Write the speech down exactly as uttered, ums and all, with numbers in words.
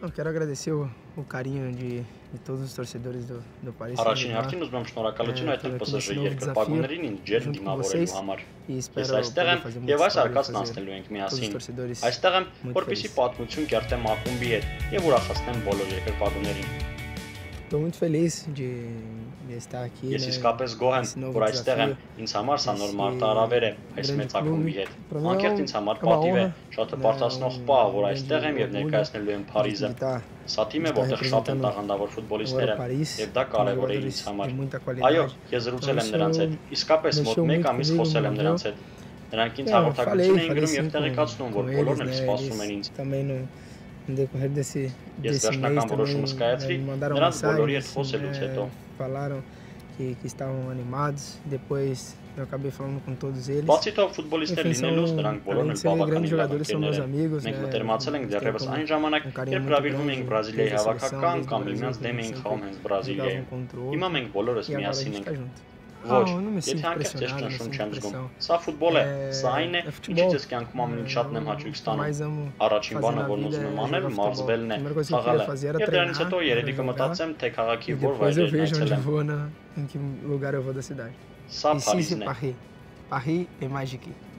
Eu quero agradecer o, o carinho de, de todos os torcedores do, do Paris Առաջին Saint-Germain. հերթին ուզում եմ շնորհակալություն É, հայտնել pelo Պ S Ž esse novo երկրպագուներին ինձ ջեր junto com դիմավորելու vocês համար։ e Ես espero այստեղ poder եմ fazer եւ muita այս história e արկածն fazer անցնելու ենք todos os միասին։ torcedores Այստեղ եմ, muito որպեսզի felizes. պատմություն կերտեմ ակումբի հետ եւ ուրախացնեմ բոլոր երկրպագուներին։ Estou muito feliz de, de estar aqui, Ես né, իսկապես գոհ եմ, nesse novo որ այստեղ եմ։ desafio. Ինձ համար սա նոր Esse մարտահրավեր է այս grande մեծ ակումբի clube. հետ։ Pra mim é Անկեղծ um- ինձ համար é uma պատիվ է, honra, շատ né, հպարտացնող um պահ, որ grande այստեղ եմ եւ orgulho ներկայացնելու եմ de Փարիզը։ estar, Սա թիմ է, estar որտեղ շատ են representando տաղանդավոր agora ֆուտբոլիստները Paris, եւ դա com կարեւոր է ինձ jogadores համար։ de muita Այո, qualidade. ես զրուցել եմ Então, նրանց հետ։ isso Իսկապես մոտ mexeu մեկ muito ամիս comigo, խոսել եմ moveu. նրանց հետ։ Նրանք ինձ É, eu հաղորդակցություն falei, էին falei գրում եւ sim com, տեղեկացնում, որ com բոլորն eles, էլ né? սպասում են Eles ինձ։ também no, no decorrer desse, Ես desse mês վերջնական também, որոշումս né, կայացրի, me mandaram նրանց բոլորի հետ mensagens, խոսելուց հետո։ né, falaram que, que estavam animados. Depois eu acabei falando com todos eles. Bացի թող ֆուտբոլիստներ Enfim, լինելուց, são, նրանք բոլորն além էլ de serem բավականին grandes լավ jogadores, são meus ընկերներ են։ amigos, Մենք né? մտերմացել ենք Eles têm դեռևս como այն ժամանակ, um carinho երբ muito հրավիրվում grande էինք Բրազիլիայի desde a seleção, հավաքական desde o կամ Brasil, միմյանց que դեմ a gente էինք sempre խաղում հենց Բրազիլիայում։ jogavam contra o Հիմա outro. մենք բոլորս E agora a միասին gente ենք։ tá junto. Ոչ, Não, eu não me եթե sinto հանկարծ ձեզ pressionado, não me ճնշում sinto չեմ զգում։ pressão. Սա ֆուտբոլ է, É, սա այն է, é ինչի futebol. ձեզ կյանքում ամենից É, շատն եմ o հաճույք que ստանում։ mais amo Առաջին fazer բանը, na որն vida ուզում é եմ jogar անել, futebol. մարզվելն A է, primeira coisa que eu խաղալը։ queria fazer era Եվ դրանից treinar, հետո երևի era jogar, կմտածեմ, թե քաղաքի e որ depois eu վայրերն vejo այցելեմ։ onde vou, na, em que lugar eu vou da cidade. Սա Ici, c'est Փարիզն է։ Paris. Paris et Magique.